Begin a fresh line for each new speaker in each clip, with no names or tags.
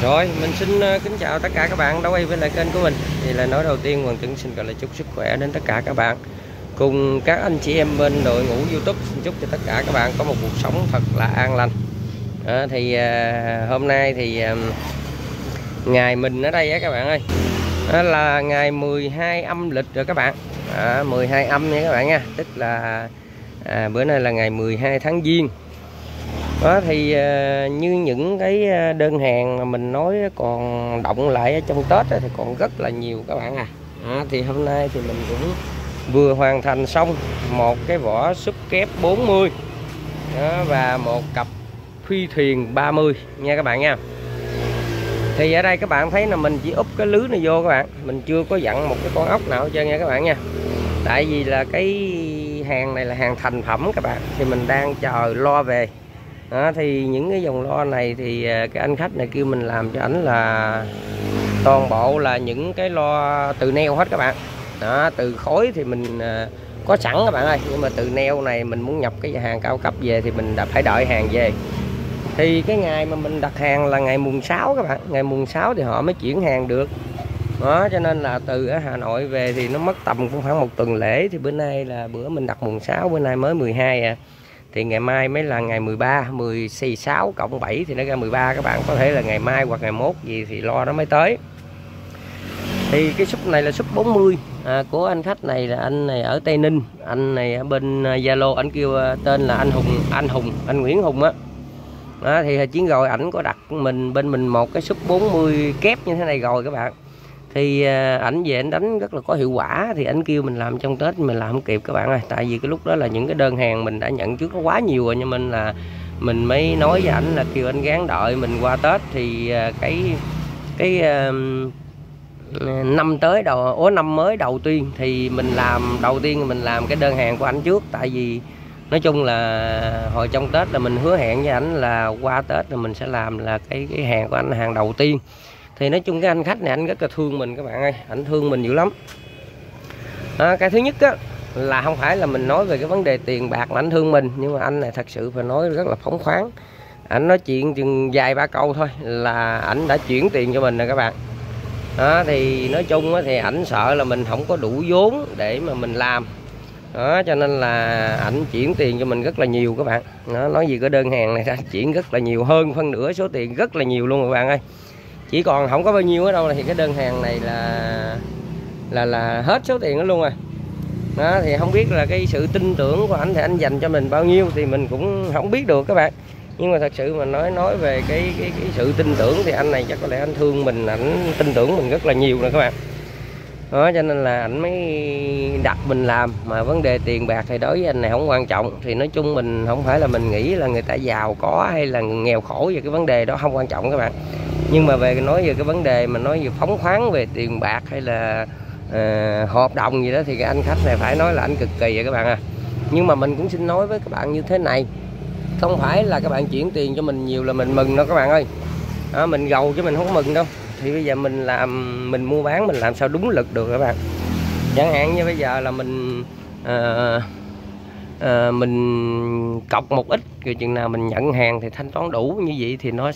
Rồi, mình xin kính chào tất cả các bạn đã quay với lại kênh của mình. Thì là nói đầu tiên Hoàng Tấn xin gọi là chúc sức khỏe đến tất cả các bạn cùng các anh chị em bên đội ngũ YouTube. Xin chúc cho tất cả các bạn có một cuộc sống thật là an lành. Hôm nay thì ngày mình ở đây á các bạn ơi, là ngày 12 âm lịch rồi các bạn. 12 âm nha các bạn nha, tức là bữa nay là ngày 12 tháng Giêng. Đó thì như những cái đơn hàng mà mình nói còn động lại ở trong Tết thì còn rất là nhiều các bạn thì hôm nay thì mình cũng vừa hoàn thành xong một cái vỏ súp kép 40 đó, và một cặp phi thuyền 30 nha các bạn nha. Thì ở đây các bạn thấy là mình chỉ úp cái lưới này vô các bạn, mình chưa có dặn một cái con ốc nào hết trơn nha các bạn nha. Tại vì là cái hàng này là hàng thành phẩm các bạn, thì mình đang chờ lo về. Thì những cái dòng lo này thì cái anh khách này kêu mình làm cho ảnh là toàn bộ là những cái lo từ neo hết các bạn. Từ khối thì mình có sẵn các bạn ơi, nhưng mà từ neo này mình muốn nhập cái hàng cao cấp về thì mình đã phải đợi hàng về. Thì cái ngày mà mình đặt hàng là ngày mùng 6 các bạn, ngày mùng 6 thì họ mới chuyển hàng được. Đó, cho nên là từ ở Hà Nội về thì nó mất tầm cũng khoảng 1 tuần lễ. Thì bữa nay là bữa mình đặt mùng 6, bữa nay mới 12 thì ngày mai mới là ngày 13, 16 cộng 7 thì nó ra 13 các bạn. Có thể là ngày mai hoặc ngày mốt gì thì lo nó mới tới. Thì cái súp này là súp 40 của anh khách này, là anh này ở Tây Ninh. Anh này ở bên Zalo, anh kêu tên là anh Nguyễn Hùng á. Thì chuyến rồi ảnh có đặt bên mình một cái súp 40 kép như thế này rồi các bạn. Thì ảnh về ảnh đánh rất là có hiệu quả, thì ảnh kêu mình làm trong Tết mình làm không kịp các bạn ơi. Tại vì cái lúc đó là những cái đơn hàng mình đã nhận trước nó quá nhiều rồi, nhưng mình mới nói với ảnh là kêu anh gán đợi mình qua Tết. Thì cái năm mới đầu tiên thì mình làm cái đơn hàng của ảnh trước. Tại vì nói chung là hồi trong Tết là mình hứa hẹn với ảnh là qua Tết là mình sẽ làm là cái hàng của ảnh, hàng đầu tiên. Thì nói chung cái anh khách này anh rất là thương mình các bạn ơi, ảnh thương mình dữ lắm. Cái thứ nhất á, là không phải là mình nói về cái vấn đề tiền bạc mà anh thương mình, nhưng mà anh này thật sự phải nói rất là phóng khoáng. Ảnh nói chuyện chừng vài ba câu thôi là ảnh đã chuyển tiền cho mình rồi các bạn. Thì nói chung á, thì ảnh sợ là mình không có đủ vốn để mà mình làm. Cho nên là ảnh chuyển tiền cho mình rất là nhiều các bạn. Nói gì cái đơn hàng này ra chuyển rất là nhiều, hơn phân nửa số tiền, rất là nhiều luôn các bạn ơi. Chỉ còn không có bao nhiêu ở đâu, thì cái đơn hàng này là hết số tiền đó luôn rồi. Thì không biết là cái sự tin tưởng của anh thì anh dành cho mình bao nhiêu thì mình cũng không biết được các bạn. Nhưng mà thật sự mà nói về cái sự tin tưởng thì anh này chắc có lẽ anh thương mình, ảnh tin tưởng mình rất là nhiều rồi các bạn. Cho nên là ảnh mới đặt mình làm. Mà vấn đề tiền bạc thì đối với anh này không quan trọng. Thì nói chung mình không phải là mình nghĩ là người ta giàu có hay là nghèo khổ, về cái vấn đề đó không quan trọng các bạn. Nhưng mà nói về cái vấn đề mà nói về phóng khoáng về tiền bạc hay là hợp đồng gì đó thì cái anh khách này phải nói là anh cực kỳ vậy các bạn Nhưng mà mình cũng xin nói với các bạn như thế này, không phải là các bạn chuyển tiền cho mình nhiều là mình mừng đâu các bạn ơi. Mình gầu chứ mình không có mừng đâu. Thì bây giờ mình mua bán mình làm sao đúng lực được các bạn. Chẳng hạn như bây giờ là mình cọc một ít, rồi chừng nào mình nhận hàng thì thanh toán đủ, như vậy thì nó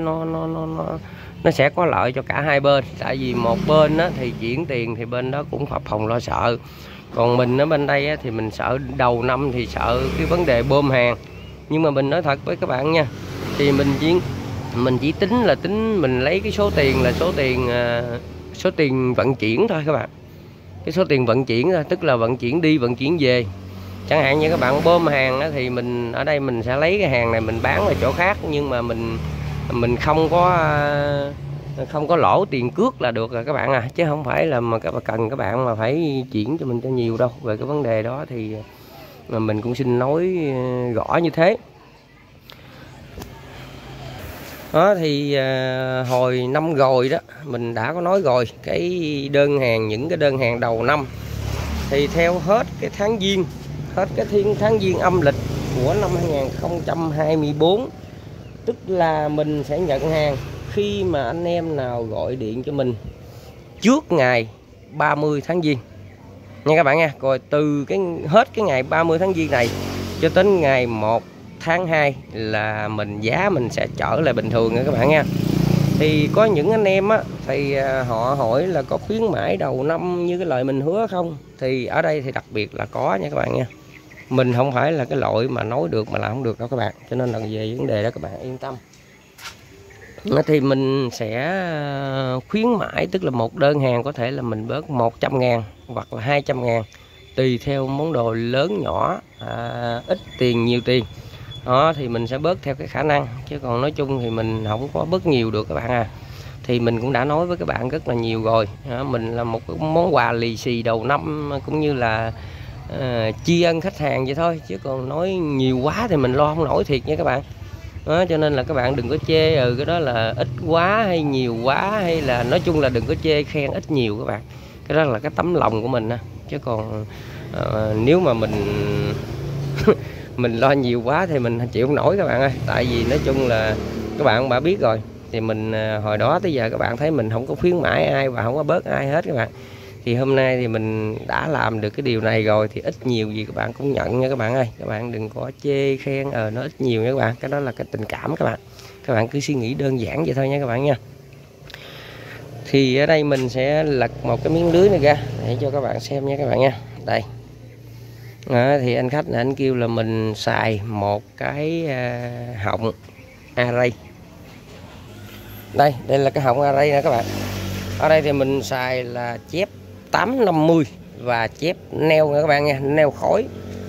sẽ có lợi cho cả hai bên. Tại vì một bên thì chuyển tiền thì bên đó cũng phập phồng lo sợ, còn mình ở bên đây thì mình sợ đầu năm thì sợ cái vấn đề bơm hàng. Nhưng mà mình nói thật với các bạn nha, thì mình chỉ tính mình lấy cái số tiền là số tiền vận chuyển thôi các bạn. Cái số tiền vận chuyển thôi, tức là vận chuyển đi vận chuyển về. Chẳng hạn như các bạn bơm hàng thì mình ở đây mình sẽ lấy cái hàng này mình bán ở chỗ khác, nhưng mà mình không có lỗ tiền cước là được rồi các bạn chứ không phải là mà các bạn mà phải chuyển cho mình cho nhiều đâu. Về cái vấn đề đó thì mà mình cũng xin nói rõ như thế. Thì hồi năm rồi đó mình đã có nói rồi, những cái đơn hàng đầu năm thì theo hết cái tháng Giêng, hết cái tháng Giêng âm lịch của năm 2024, tức là mình sẽ nhận hàng khi mà anh em nào gọi điện cho mình trước ngày 30 tháng Giêng nha các bạn nha. Rồi từ hết cái ngày 30 tháng Giêng này cho đến ngày 1 tháng 2 là giá mình sẽ trở lại bình thường nha các bạn nha. Thì có những anh em á thì họ hỏi là có khuyến mãi đầu năm như cái lời mình hứa không, thì ở đây thì đặc biệt là có nha các bạn nha. Mình không phải là cái loại mà nói được mà làm không được đâu các bạn, cho nên là về vấn đề đó các bạn yên tâm. Thì mình sẽ khuyến mãi, tức là một đơn hàng có thể là mình bớt 100.000 hoặc là 200.000, tùy theo món đồ lớn nhỏ, ít tiền nhiều tiền đó thì mình sẽ bớt theo cái khả năng, chứ còn nói chung thì mình không có bớt nhiều được các bạn à. Thì mình cũng đã nói với các bạn rất là nhiều rồi, mình là một cái món quà lì xì đầu năm cũng như là tri ân khách hàng vậy thôi, chứ còn nói nhiều quá thì mình lo không nổi thiệt nha các bạn. Đó, cho nên là các bạn đừng có chê cái đó là ít quá hay nhiều quá, hay là nói chung là đừng có chê khen ít nhiều các bạn. Cái đó là cái tấm lòng của mình á, chứ còn nếu mà mình mình lo nhiều quá thì mình chịu không nổi các bạn ơi. Tại vì nói chung là các bạn đã biết rồi, thì mình hồi đó tới giờ các bạn thấy mình không có khuyến mãi ai và không có bớt ai hết các bạn. Thì hôm nay thì mình đã làm được cái điều này rồi, thì ít nhiều gì các bạn cũng nhận nha các bạn ơi. Các bạn đừng có chê khen nó ít nhiều nha các bạn, cái đó là cái tình cảm các bạn. Các bạn cứ suy nghĩ đơn giản vậy thôi nha các bạn nha. Thì ở đây mình sẽ lật một cái miếng lưới này ra để cho các bạn xem nha các bạn nha. Đây thì anh khách này anh kêu là mình xài một cái họng array. Đây là cái họng array nè các bạn. Ở đây thì mình xài là chép 850 và chép neo nha các bạn nha, neo khối.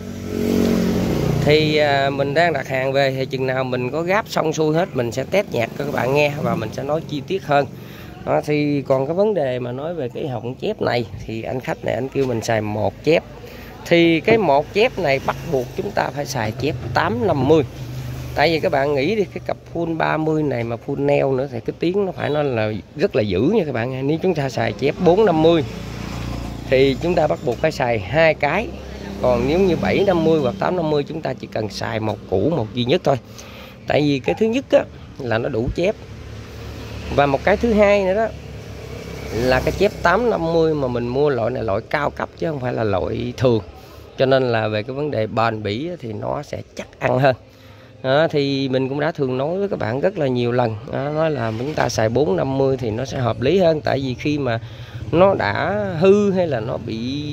Thì mình đang đặt hàng về, thì chừng nào mình có gáp xong xuôi hết mình sẽ test nhạc cho các bạn nghe và mình sẽ nói chi tiết hơn. Đó, thì còn cái vấn đề mà nói về cái họng chép này thì anh khách này anh kêu mình xài một chép. Thì cái một chép này bắt buộc chúng ta phải xài chép 850. Tại vì các bạn nghĩ đi, cái cặp full 30 này mà full neo nữa thì cái tiếng nó phải nói là rất là dữ nha các bạn. Nếu chúng ta xài chép 450 thì chúng ta bắt buộc phải xài hai cái. Còn nếu như 750 hoặc 850 chúng ta chỉ cần xài một củ, một duy nhất thôi. Tại vì cái thứ nhất á, là nó đủ chép. Và một cái thứ hai nữa đó là cái chép 850 mà mình mua loại này loại cao cấp chứ không phải là loại thường. Cho nên là về cái vấn đề bền bỉ thì nó sẽ chắc ăn hơn. Đó, thì mình cũng đã thường nói với các bạn rất là nhiều lần, nói là chúng ta xài 450 thì nó sẽ hợp lý hơn. Tại vì khi mà nó đã hư hay là nó bị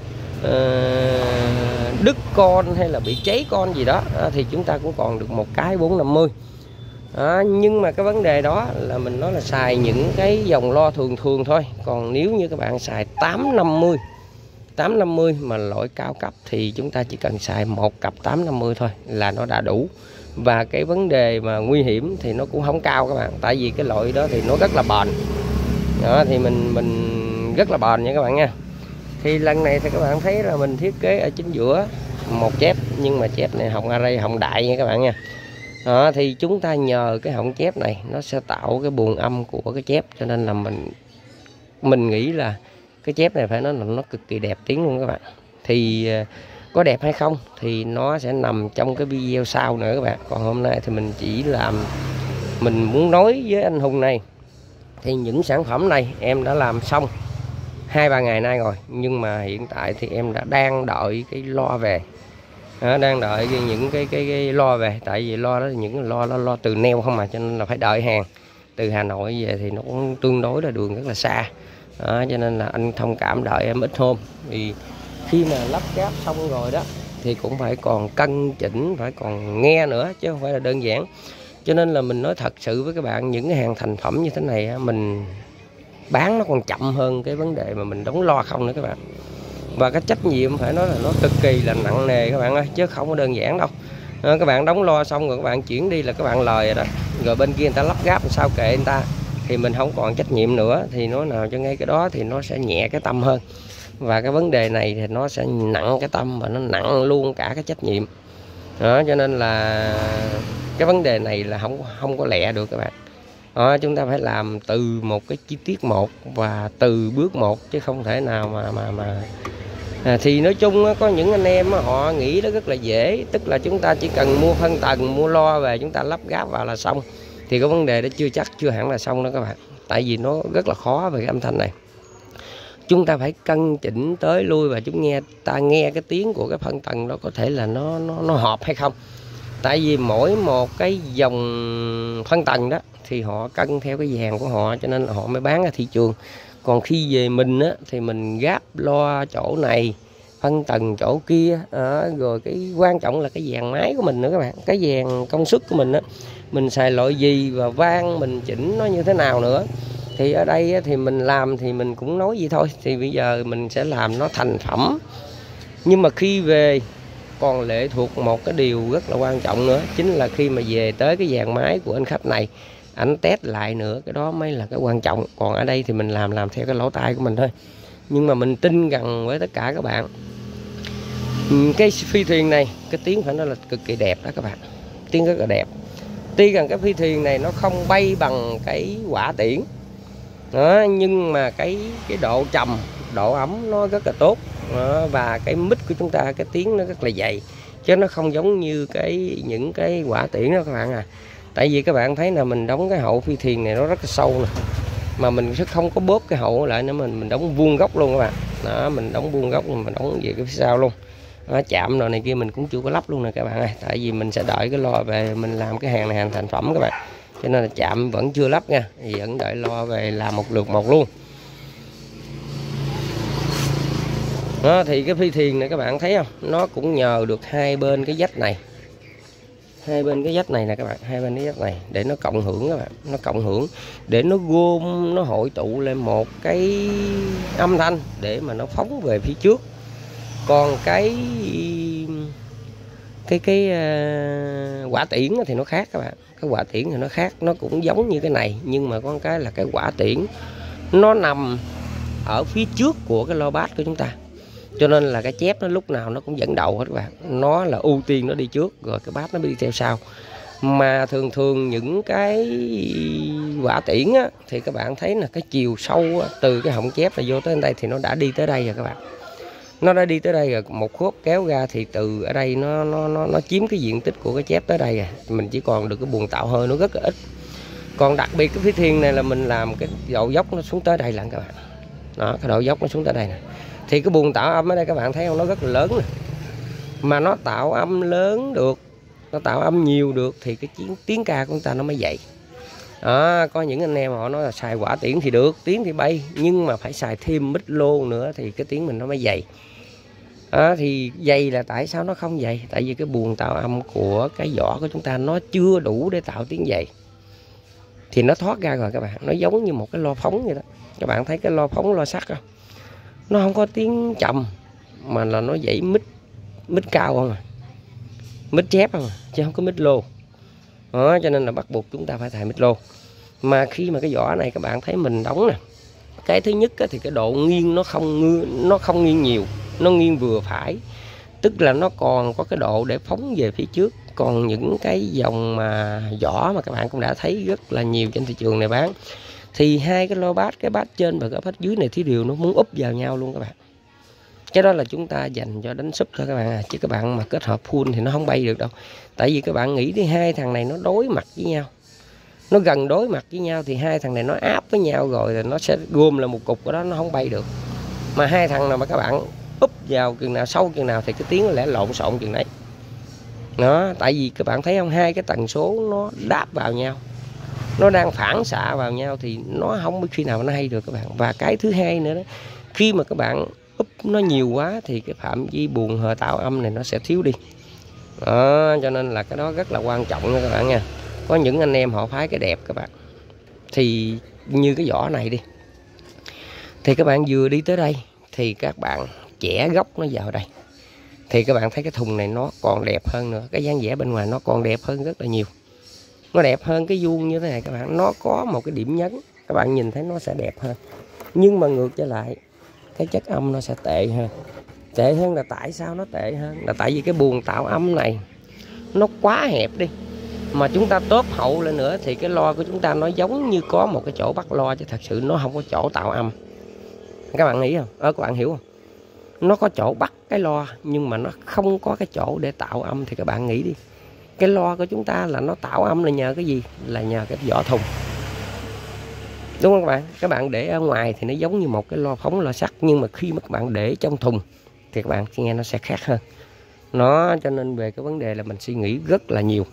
đứt con hay là bị cháy con gì đó, thì chúng ta cũng còn được một cái 450. Nhưng mà cái vấn đề đó là mình nói là xài những cái dòng lo thường thường thôi. Còn nếu như các bạn xài 850 mà loại cao cấp thì chúng ta chỉ cần xài một cặp 850 thôi là nó đã đủ. Và cái vấn đề mà nguy hiểm thì nó cũng không cao các bạn. Tại vì cái loại đó thì nó rất là bền. Đó, thì mình rất là bền nha các bạn nha. Thì lần này thì các bạn thấy là mình thiết kế ở chính giữa một chép, nhưng mà chép này họng array, họng đại nha các bạn nha. Đó, thì chúng ta nhờ cái họng chép này nó sẽ tạo cái buồng âm của cái chép, cho nên là mình nghĩ là cái chép này phải nói là nó cực kỳ đẹp tiếng luôn các bạn. Thì có đẹp hay không thì nó sẽ nằm trong cái video sau nữa các bạn. Còn hôm nay thì mình chỉ làm, mình muốn nói với anh Hùng này thì những sản phẩm này em đã làm xong 2-3 ngày nay rồi, nhưng mà hiện tại thì em đã đang đợi cái loa về. Đang đợi những cái loa về. Tại vì loa đó những lo từ neo không mà, cho nên là phải đợi hàng từ Hà Nội về thì nó cũng tương đối là đường rất là xa. Đó, cho nên là anh thông cảm đợi em ít hôm. Thì khi mà lắp ráp xong rồi đó thì cũng phải còn cân chỉnh, phải còn nghe nữa chứ không phải là đơn giản. Cho nên là mình nói thật sự với các bạn, những cái hàng thành phẩm như thế này mình bán nó còn chậm hơn cái vấn đề mà mình đóng lo không nữa các bạn. Và cái trách nhiệm phải nói là nó cực kỳ là nặng nề các bạn ơi, chứ không có đơn giản đâu. Các bạn đóng lo xong rồi các bạn chuyển đi là các bạn lời rồi đó. Rồi bên kia người ta lắp ráp sao kệ người ta, thì mình không còn trách nhiệm nữa. Thì nói nào cho ngay cái đó thì nó sẽ nhẹ cái tâm hơn. Và cái vấn đề này thì nó sẽ nặng cái tâm và nó nặng luôn cả cái trách nhiệm. Đó, cho nên là cái vấn đề này là không có lẹ được các bạn. Đó, chúng ta phải làm từ một cái chi tiết một và từ bước một, chứ không thể nào thì nói chung có những anh em họ nghĩ nó rất là dễ, tức là chúng ta chỉ cần mua phân tầng, mua lo về chúng ta lắp ráp vào là xong. Thì cái vấn đề đó chưa hẳn là xong đó các bạn. Tại vì nó rất là khó về cái âm thanh này. Chúng ta phải cân chỉnh tới lui và ta nghe cái tiếng của cái phân tầng đó có thể là nó hợp hay không. Tại vì mỗi một cái dòng phân tầng đó thì họ cân theo cái dàn của họ, cho nên là họ mới bán ra thị trường. Còn khi về mình á, thì mình gáp lo chỗ này, phân tầng chỗ kia, rồi cái quan trọng là cái dàn máy của mình nữa các bạn, cái dàn công suất của mình á, mình xài loại gì và vang mình chỉnh nó như thế nào nữa. Thì ở đây á, thì mình làm thì mình cũng nói gì thôi, thì bây giờ mình sẽ làm nó thành phẩm. Nhưng mà khi về còn lệ thuộc một cái điều rất là quan trọng nữa, chính là khi mà về tới cái dàn máy của anh khách này, ảnh test lại nữa, cái đó mới là cái quan trọng. Còn ở đây thì mình làm theo cái lỗ tai của mình thôi. Nhưng mà mình tin rằng với tất cả các bạn, cái phi thuyền này, cái tiếng phải nói là cực kỳ đẹp đó các bạn, tiếng rất là đẹp. Tuy rằng cái phi thuyền này nó không bay bằng cái hỏa tiễn đó, nhưng mà cái độ trầm, độ ấm nó rất là tốt đó, và cái mic của chúng ta, cái tiếng nó rất là dày, chứ nó không giống như những cái hỏa tiễn đó các bạn à. Tại vì các bạn thấy là mình đóng cái hậu phi thuyền này nó rất là sâu nè, mà mình sẽ không có bóp cái hậu lại nữa, mình đóng vuông góc luôn các bạn đó, mình đóng vuông góc, mình đóng về cái phía sau luôn đó, chạm rồi này kia mình cũng chưa có lắp luôn nè các bạn ơi. Tại vì mình sẽ đợi cái lo về mình làm cái hàng này, hàng thành phẩm các bạn, cho nên là chạm vẫn chưa lắp nha, thì vẫn đợi lo về làm một lượt một luôn đó. Thì cái phi thuyền này các bạn thấy không, nó cũng nhờ được hai bên cái vách này, hai bên cái vách này nè các bạn, hai bên cái vách này để nó cộng hưởng các bạn, nó cộng hưởng để nó gom, nó hội tụ lên một cái âm thanh để mà nó phóng về phía trước. Còn cái quả tiễn thì nó khác các bạn, cái quả tiễn thì nó khác, nó cũng giống như cái này, nhưng mà có cái là cái quả tiễn nó nằm ở phía trước của cái lo bass của chúng ta, cho nên là cái chép nó lúc nào nó cũng dẫn đầu hết các bạn, nó là ưu tiên nó đi trước rồi cái bass nó đi theo sau. Mà thường những cái quả tiễn á, thì các bạn thấy là cái chiều sâu á, từ cái họng chép này vô tới đây thì nó đã đi tới đây rồi các bạn, nó đã đi tới đây rồi, một khúc kéo ra thì từ ở đây nó chiếm cái diện tích của cái chép tới đây rồi, mình chỉ còn được cái buồng tạo hơi nó rất là ít. Còn đặc biệt cái phía thiên này là mình làm cái độ dốc nó xuống tới đây lận các bạn đó, cái độ dốc nó xuống tới đây nè, thì cái buồng tạo âm ở đây các bạn thấy không, nó rất là lớn nè, mà nó tạo âm lớn được, nó tạo âm nhiều được thì cái tiếng ca của chúng ta nó mới dậy đó. Có những anh em họ nói là xài quả tiễn thì được, tiếng thì bay, nhưng mà phải xài thêm mic lô nữa thì cái tiếng mình nó mới dày đó. Thì dày là tại sao nó không dày? Tại vì cái buồng tạo âm của cái vỏ của chúng ta nó chưa đủ để tạo tiếng dày, thì nó thoát ra rồi các bạn, nó giống như một cái loa phóng vậy đó. Các bạn thấy cái loa phóng, loa sắt không, nó không có tiếng trầm mà là nó dậy mic cao không à, mic chép không à, chứ không có mic lô đó. Cho nên là bắt buộc chúng ta phải xài mic lô. Mà khi mà cái vỏ này các bạn thấy mình đóng nè, cái thứ nhất thì cái độ nghiêng nó không nghiêng nhiều, nó nghiêng vừa phải, tức là nó còn có cái độ để phóng về phía trước. Còn những cái dòng mà vỏ mà các bạn cũng đã thấy rất là nhiều trên thị trường này bán, thì hai cái loa bass, cái bass trên và cái bass dưới này thì đều nó muốn úp vào nhau luôn các bạn. Cái đó là chúng ta dành cho đánh súp thôi các bạn à, chứ các bạn mà kết hợp full thì nó không bay được đâu. Tại vì các bạn nghĩ đi, hai thằng này nó đối mặt với nhau, nó gần đối mặt với nhau thì hai thằng này nó áp với nhau rồi thì nó sẽ gom là một cục, của đó nó không bay được. Mà hai thằng nào mà các bạn úp vào chừng nào, sâu chừng nào thì cái tiếng nó lẽ lộn xộn chừng đấy đó. Tại vì các bạn thấy không, hai cái tần số nó đáp vào nhau, nó đang phản xạ vào nhau thì nó không biết khi nào nó hay được các bạn. Và cái thứ hai nữa đó, khi mà các bạn úp nó nhiều quá thì cái phạm vi buồng hờ tạo âm này nó sẽ thiếu đi đó. Cho nên là cái đó rất là quan trọng nha các bạn nha. Có những anh em họ phái cái đẹp các bạn, thì như cái vỏ này đi, thì các bạn vừa đi tới đây thì các bạn chẻ góc nó vào đây, thì các bạn thấy cái thùng này nó còn đẹp hơn nữa, cái dáng vẽ bên ngoài nó còn đẹp hơn rất là nhiều, nó đẹp hơn cái vuông như thế này các bạn. Nó có một cái điểm nhấn, các bạn nhìn thấy nó sẽ đẹp hơn. Nhưng mà ngược trở lại, cái chất âm nó sẽ tệ hơn. Tệ hơn là tại sao nó tệ hơn? Là tại vì cái buồng tạo âm này nó quá hẹp đi. Mà chúng ta tốp hậu lên nữa thì cái loa của chúng ta nó giống như có một cái chỗ bắt loa, chứ thật sự nó không có chỗ tạo âm. Các bạn nghĩ không? Các bạn hiểu không? Nó có chỗ bắt cái loa nhưng mà nó không có cái chỗ để tạo âm. Thì các bạn nghĩ đi, cái loa của chúng ta là nó tạo âm là nhờ cái gì? Là nhờ cái vỏ thùng, đúng không các bạn? Các bạn để ở ngoài thì nó giống như một cái loa phóng, loa sắt, nhưng mà khi mà các bạn để trong thùng thì các bạn nghe nó sẽ khác hơn. Nó cho nên về cái vấn đề là mình suy nghĩ rất là nhiều.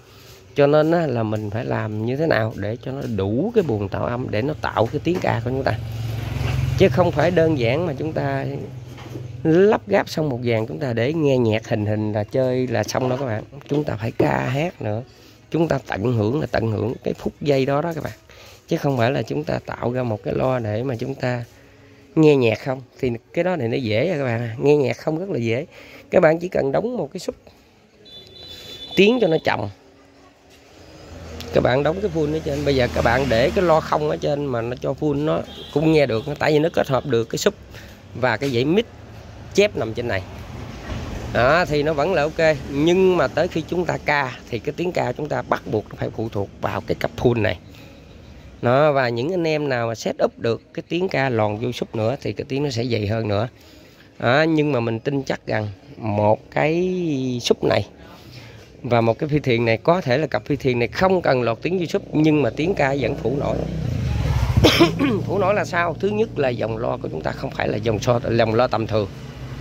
Cho nên á, là mình phải làm như thế nào để cho nó đủ cái buồng tạo âm để nó tạo cái tiếng ca của chúng ta, chứ không phải đơn giản mà chúng ta lắp ráp xong một dàn chúng ta để nghe nhạc hình là chơi là xong đó các bạn. Chúng ta phải ca hát nữa, chúng ta tận hưởng cái phút giây đó đó các bạn, chứ không phải là chúng ta tạo ra một cái loa để mà chúng ta nghe nhạc không. Thì cái đó này nó dễ các bạn, nghe nhạc không rất là dễ. Các bạn chỉ cần đóng một cái sub tiếng cho nó chậm, các bạn đóng cái full ở trên. Bây giờ các bạn để cái loa không ở trên mà nó cho full nó cũng nghe được, tại vì nó kết hợp được cái sub và cái dãy mic chép nằm trên này đó, thì nó vẫn là ok. Nhưng mà tới khi chúng ta ca thì cái tiếng ca chúng ta bắt buộc phải phụ thuộc vào cái cấp full này đó. Và những anh em nào mà set up được cái tiếng ca lòn vô sub nữa thì cái tiếng nó sẽ dày hơn nữa đó. Nhưng mà mình tin chắc rằng một cái sub này và một cái phi thuyền này, có thể là cặp phi thuyền này không cần lọt tiếng vô sub nhưng mà tiếng ca vẫn phủ nổi. Phủ nổi là sao? Thứ nhất là dòng loa của chúng ta không phải là dòng loa tầm thường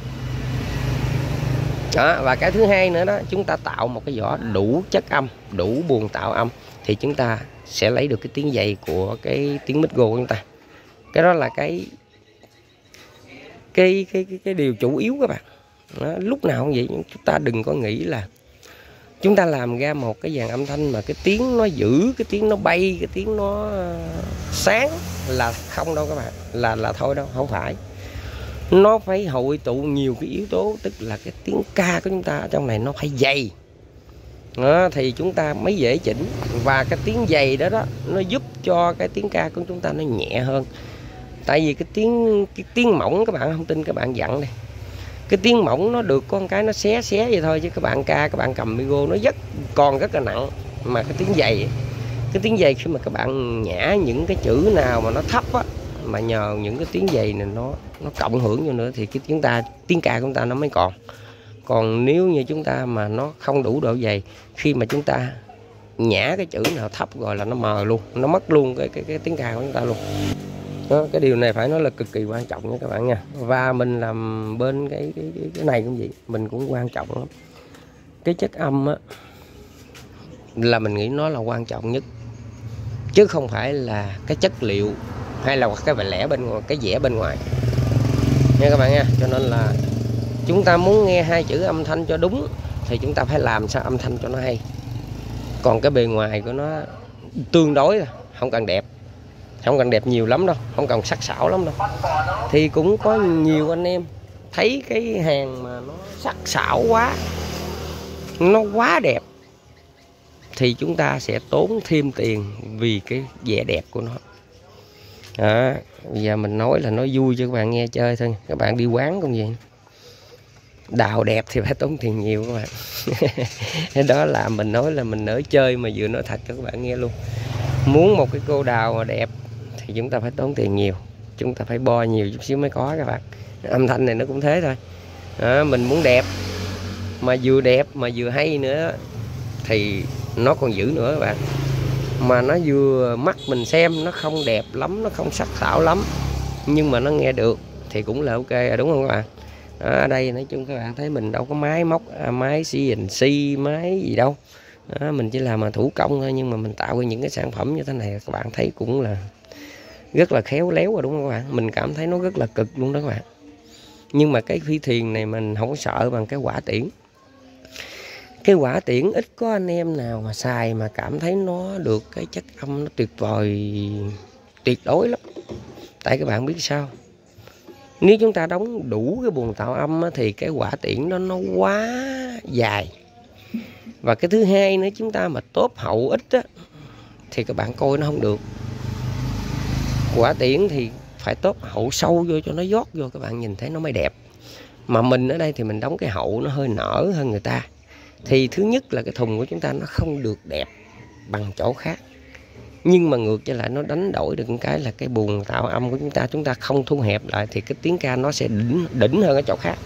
đó. Và cái thứ hai nữa đó, chúng ta tạo một cái vỏ đủ chất âm, đủ buồng tạo âm thì chúng ta sẽ lấy được cái tiếng dày của cái tiếng mic của chúng ta. Cái đó là cái điều chủ yếu các bạn đó. Lúc nào cũng vậy, chúng ta đừng có nghĩ là chúng ta làm ra một cái dàn âm thanh mà cái tiếng nó giữ, cái tiếng nó bay, cái tiếng nó sáng là không đâu các bạn, là thôi đâu, không phải. Nó phải hội tụ nhiều cái yếu tố, tức là cái tiếng ca của chúng ta ở trong này nó phải dày đó, thì chúng ta mới dễ chỉnh. Và cái tiếng dày đó đó nó giúp cho cái tiếng ca của chúng ta nó nhẹ hơn. Tại vì cái tiếng mỏng, các bạn không tin các bạn dặn đây, cái tiếng mỏng nó được con cái nó xé vậy thôi, chứ các bạn ca, các bạn cầm micro nó còn rất là nặng. Mà cái tiếng dày khi mà các bạn nhả những cái chữ nào mà nó thấp á, mà nhờ những cái tiếng dày này nó cộng hưởng vô nữa thì cái tiếng ca của chúng ta nó mới còn nếu như chúng ta mà nó không đủ độ dày, khi mà chúng ta nhả cái chữ nào thấp rồi là nó mờ luôn, nó mất luôn cái tiếng ca của chúng ta luôn đó. Cái điều này phải nói là cực kỳ quan trọng nha các bạn nha. Và mình làm bên cái này cũng vậy, mình cũng quan trọng lắm. Cái chất âm á là mình nghĩ nó là quan trọng nhất, chứ không phải là cái chất liệu hay là cái vẻ lẻ bên ngoài, cái vẽ bên ngoài nha các bạn nha. Cho nên là chúng ta muốn nghe hai chữ âm thanh cho đúng thì chúng ta phải làm sao âm thanh cho nó hay. Còn cái bề ngoài của nó tương đối, không cần đẹp, không cần đẹp nhiều lắm đâu, không cần sắc sảo lắm đâu. Thì cũng có nhiều anh em thấy cái hàng mà nó sắc sảo quá, nó quá đẹp thì chúng ta sẽ tốn thêm tiền vì cái vẻ đẹp của nó đó. Bây giờ mình nói là nói vui cho các bạn nghe chơi thôi. Các bạn đi quán cũng vậy, đào đẹp thì phải tốn tiền nhiều các bạn. Đó là mình nói là mình ở chơi mà vừa nói thật cho các bạn nghe luôn. Muốn một cái cô đào mà đẹp thì chúng ta phải tốn tiền nhiều, chúng ta phải bo nhiều chút xíu mới có các bạn. Âm thanh này nó cũng thế thôi đó, mình muốn đẹp mà vừa hay nữa thì nó còn giữ nữa các bạn. Mà nó vừa mắt mình xem nó không đẹp lắm, nó không sắc sảo lắm, nhưng mà nó nghe được thì cũng là ok rồi, đúng không các bạn? Ở đây nói chung các bạn thấy mình đâu có máy móc, máy CNC, máy gì đâu đó, mình chỉ làm mà thủ công thôi. Nhưng mà mình tạo ra những cái sản phẩm như thế này các bạn thấy cũng là rất là khéo léo rồi, đúng không các bạn? Mình cảm thấy nó rất là cực luôn đó các bạn. Nhưng mà cái phi thuyền này mình không sợ bằng cái quả tiễn. Cái quả tiễn ít có anh em nào mà xài mà cảm thấy nó được cái chất âm nó tuyệt vời, tuyệt đối lắm. Tại các bạn biết sao, nếu chúng ta đóng đủ cái buồng tạo âm thì cái quả tiễn đó nó quá dài. Và cái thứ hai nữa, chúng ta mà tốt hậu ít á, thì các bạn coi nó không được. Quả tiễn thì phải tốt hậu sâu vô cho nó giót vô, các bạn nhìn thấy nó mới đẹp. Mà mình ở đây thì mình đóng cái hậu nó hơi nở hơn người ta, thì thứ nhất là cái thùng của chúng ta nó không được đẹp bằng chỗ khác. Nhưng mà ngược trở lại nó đánh đổi được cái là cái buồng tạo âm của chúng ta không thu hẹp lại thì cái tiếng ca nó sẽ đỉnh hơn ở chỗ khác.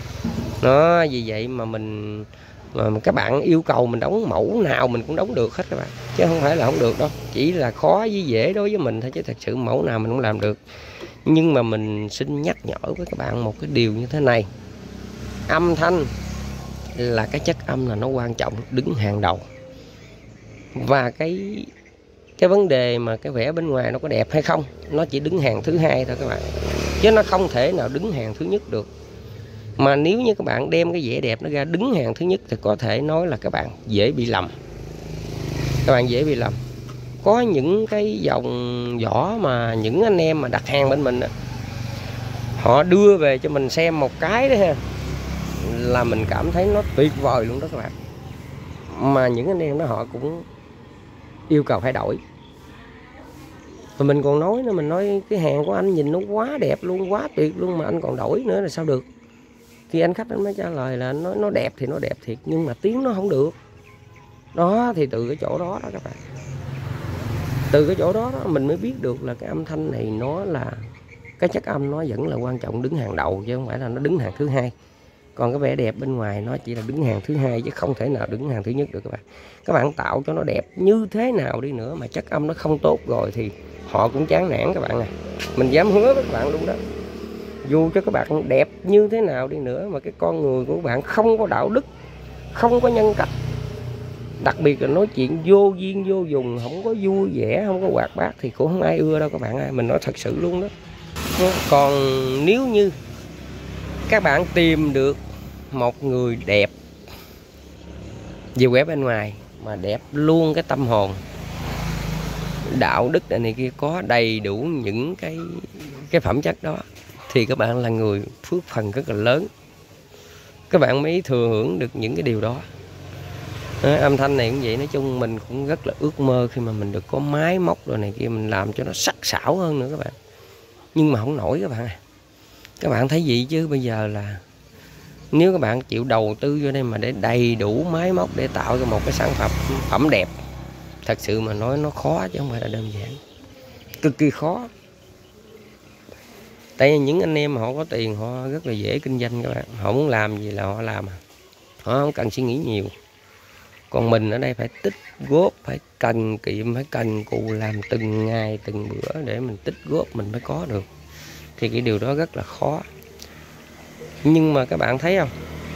Nó vì vậy mà các bạn yêu cầu mình đóng mẫu nào mình cũng đóng được hết các bạn, chứ không phải là không được đâu. Chỉ là khó với dễ đối với mình thôi, chứ thật sự mẫu nào mình cũng làm được. Nhưng mà mình xin nhắc nhở với các bạn một cái điều như thế này: âm thanh là cái chất âm là nó quan trọng, đứng hàng đầu. Và cái vấn đề mà cái vẽ bên ngoài nó có đẹp hay không, nó chỉ đứng hàng thứ hai thôi các bạn, chứ nó không thể nào đứng hàng thứ nhất được. Mà nếu như các bạn đem cái vẻ đẹp nó ra đứng hàng thứ nhất thì có thể nói là các bạn dễ bị lầm. Các bạn dễ bị lầm. Có những cái dòng vỏ mà những anh em mà đặt hàng bên mình, họ đưa về cho mình xem một cái đó ha, là mình cảm thấy nó tuyệt vời luôn đó các bạn. Mà những anh em đó họ cũng yêu cầu phải đổi. Và mình còn nói nữa, mình nói cái hàng của anh nhìn nó quá đẹp luôn, quá tuyệt luôn, mà anh còn đổi nữa là sao được. Thì anh khách anh mới trả lời là nó đẹp thì nó đẹp thiệt, nhưng mà tiếng nó không được. Đó, thì từ cái chỗ đó đó các bạn, từ cái chỗ đó mình mới biết được là cái âm thanh này nó là cái chất âm nó vẫn là quan trọng, đứng hàng đầu chứ không phải là nó đứng hàng thứ hai. Còn cái vẻ đẹp bên ngoài nó chỉ là đứng hàng thứ hai chứ không thể nào đứng hàng thứ nhất được các bạn. Các bạn tạo cho nó đẹp như thế nào đi nữa mà chất âm nó không tốt rồi thì họ cũng chán nản các bạn à. Mình dám hứa với các bạn luôn đó. Dù cho các bạn đẹp như thế nào đi nữa mà cái con người của các bạn không có đạo đức, không có nhân cách, đặc biệt là nói chuyện vô duyên vô dùng, không có vui vẻ, không có hoạt bát thì cũng không ai ưa đâu các bạn ơi. Mình nói thật sự luôn đó. Còn nếu như các bạn tìm được một người đẹp về vẻ bên ngoài mà đẹp luôn cái tâm hồn, đạo đức này kia, có đầy đủ những cái phẩm chất đó, thì các bạn là người phước phần rất là lớn. Các bạn mới thừa hưởng được những cái điều đó. Âm thanh này cũng vậy, nói chung mình cũng rất là ước mơ khi mà mình được có máy móc rồi này kia, mình làm cho nó sắc sảo hơn nữa các bạn. Nhưng mà không nổi các bạn à. Các bạn thấy gì chứ bây giờ là nếu các bạn chịu đầu tư vô đây mà để đầy đủ máy móc để tạo ra một cái sản phẩm đẹp, thật sự mà nói nó khó chứ không phải là đơn giản, cực kỳ khó. Tại vì những anh em họ có tiền họ rất là dễ kinh doanh các bạn, họ muốn làm gì là họ làm, họ không cần suy nghĩ nhiều. Còn mình ở đây phải tích góp, phải cần kiệm, phải cần cù làm từng ngày từng bữa để mình tích góp mình mới có được, thì cái điều đó rất là khó. Nhưng mà các bạn thấy không,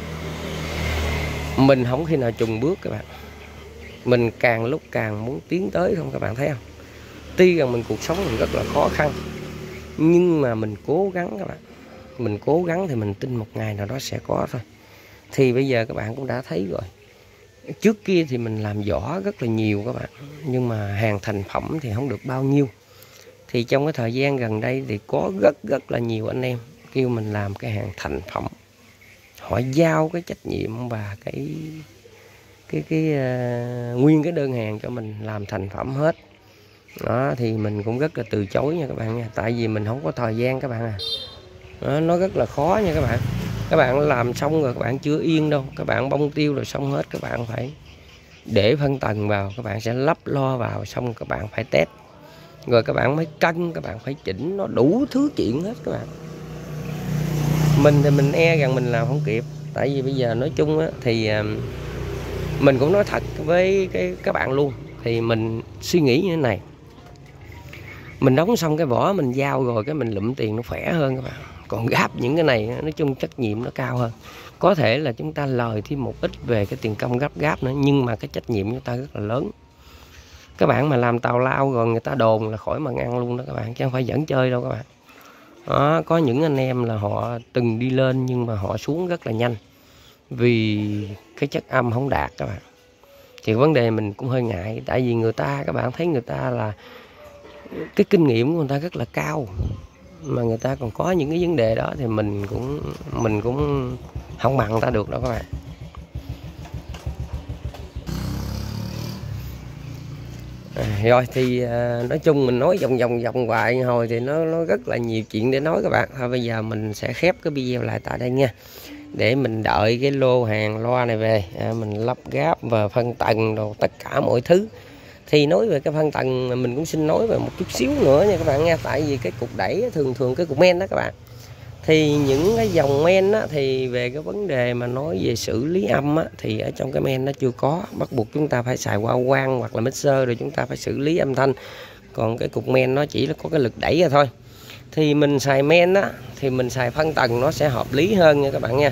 mình không khi nào chùn bước các bạn, mình càng lúc càng muốn tiến tới không các bạn thấy không. Tuy rằng mình cuộc sống mình rất là khó khăn, nhưng mà mình cố gắng các bạn, mình cố gắng thì mình tin một ngày nào đó sẽ có thôi. Thì bây giờ các bạn cũng đã thấy rồi, trước kia thì mình làm vỏ rất là nhiều các bạn, nhưng mà hàng thành phẩm thì không được bao nhiêu. Thì trong cái thời gian gần đây thì có rất là nhiều anh em kêu mình làm cái hàng thành phẩm, họ giao cái trách nhiệm và nguyên cái đơn hàng cho mình làm thành phẩm hết. Đó thì mình cũng rất là từ chối nha các bạn nha, tại vì mình không có thời gian các bạn à. Đó, nó rất là khó nha các bạn. Các bạn làm xong rồi các bạn chưa yên đâu, các bạn bông tiêu rồi xong hết, các bạn phải để phân tầng vào, các bạn sẽ lắp lo vào, xong các bạn phải test, rồi các bạn mới cân, các bạn phải chỉnh, nó đủ thứ chuyện hết các bạn. Mình thì mình e rằng mình làm không kịp, tại vì bây giờ nói chung á, thì mình cũng nói thật với các bạn luôn, thì mình suy nghĩ như thế này, mình đóng xong cái vỏ mình giao rồi cái mình lụm tiền nó khỏe hơn các bạn. Còn gáp những cái này nói chung trách nhiệm nó cao hơn. Có thể là chúng ta lời thêm một ít về cái tiền công gáp nữa, nhưng mà cái trách nhiệm chúng ta rất là lớn. Các bạn mà làm tào lao rồi người ta đồn là khỏi mà ăn luôn đó các bạn, chứ không phải dẫn chơi đâu các bạn. Đó, có những anh em là họ từng đi lên nhưng mà họ xuống rất là nhanh vì cái chất âm không đạt các bạn. Thì vấn đề mình cũng hơi ngại, tại vì người ta, các bạn thấy người ta là cái kinh nghiệm của người ta rất là cao, mà người ta còn có những cái vấn đề đó thì mình cũng không bằng người ta được đâu các bạn. Rồi thì nói chung mình nói vòng hoài hồi thì nó rất là nhiều chuyện để nói các bạn. Thôi bây giờ mình sẽ khép cái video lại tại đây nha, để mình đợi cái lô hàng loa này về, mình lắp ráp và phân tầng đồ tất cả mọi thứ. Thì nói về cái phân tầng mình cũng xin nói về một chút xíu nữa nha các bạn nha. Tại vì cái cục đẩy thường cái cục men đó các bạn, thì những cái dòng men á, thì về cái vấn đề mà nói về xử lý âm á, thì ở trong cái men nó chưa có, bắt buộc chúng ta phải xài qua quang hoặc là mixer rồi chúng ta phải xử lý âm thanh. Còn cái cục men nó chỉ là có cái lực đẩy rồi thôi. Thì mình xài men á, thì mình xài phân tầng nó sẽ hợp lý hơn nha các bạn nha.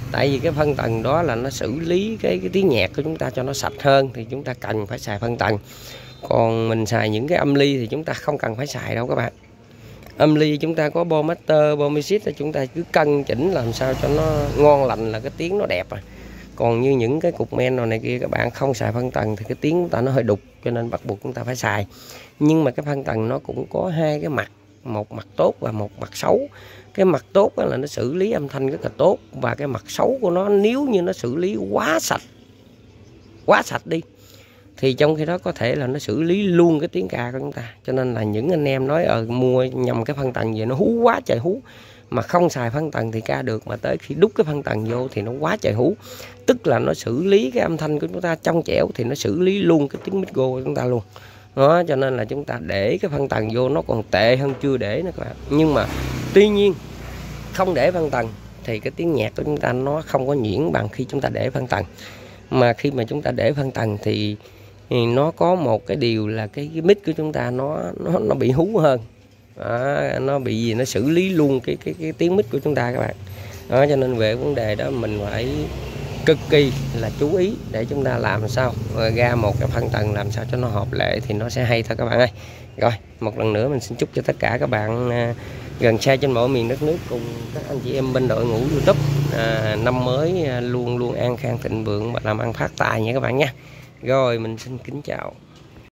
Tại vì cái phân tần đó là nó xử lý cái tiếng nhạc của chúng ta cho nó sạch hơn, thì chúng ta cần phải xài phân tần. Còn mình xài những cái âm ly thì chúng ta không cần phải xài đâu các bạn. Âm ly chúng ta có bo master, bo mixit, thì chúng ta cứ cân chỉnh làm sao cho nó ngon lành là cái tiếng nó đẹp à. Còn như những cái cục men này kia các bạn không xài phân tần thì cái tiếng của ta nó hơi đục, cho nên bắt buộc chúng ta phải xài. Nhưng mà cái phân tần nó cũng có hai cái mặt, một mặt tốt và một mặt xấu. Cái mặt tốt là nó xử lý âm thanh rất là tốt, và cái mặt xấu của nó nếu như nó xử lý quá sạch đi thì trong khi đó có thể là nó xử lý luôn cái tiếng ca của chúng ta. Cho nên là những anh em nói mua nhầm cái phân tần về nó hú quá trời hú, mà không xài phân tần thì ca được, mà tới khi đút cái phân tần vô thì nó quá trời hú. Tức là nó xử lý cái âm thanh của chúng ta trong trẻo thì nó xử lý luôn cái tiếng micro của chúng ta luôn đó. Cho nên là chúng ta để cái phân tần vô nó còn tệ hơn chưa để nữa các bạn. Nhưng mà tuy nhiên không để phân tần thì cái tiếng nhạc của chúng ta nó không có nhuyễn bằng khi chúng ta để phân tần. Mà khi mà chúng ta để phân tần thì nó có một cái điều là cái mic của chúng ta nó bị hú hơn đó, nó bị gì nó xử lý luôn cái tiếng mic của chúng ta các bạn đó. Cho nên về vấn đề đó mình phải cực kỳ là chú ý để chúng ta làm sao ra một cái phân tần làm sao cho nó hợp lệ thì nó sẽ hay thôi các bạn ơi. Rồi một lần nữa mình xin chúc cho tất cả các bạn gần xa trên mọi miền đất nước cùng các anh chị em bên đội ngũ YouTube năm mới luôn luôn an khang thịnh vượng và làm ăn phát tài nha các bạn nha. Rồi mình xin kính chào.